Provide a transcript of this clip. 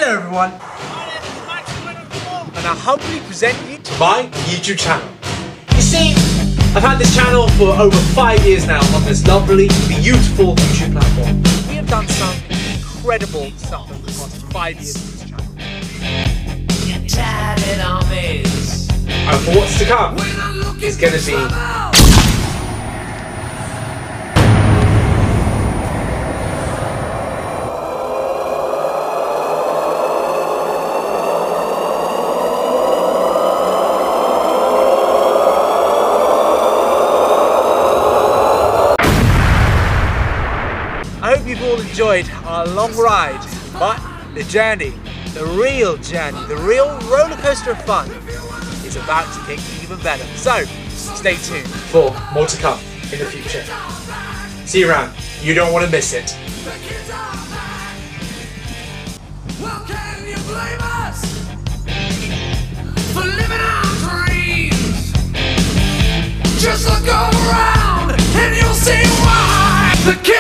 Hello everyone, and I humbly present you to my YouTube channel. You see, I've had this channel for over 5 years now on this lovely, beautiful YouTube platform. We have done some incredible stuff over the past 5 years on this channel. And for what's to come, it's going to be I hope you've all enjoyed our long ride, but the journey, the real roller coaster of fun is about to get even better. So, stay tuned for more to come in the future. See you around. You don't want to miss it. Well, can you blame us for living our dreams? Just look around and you'll see why.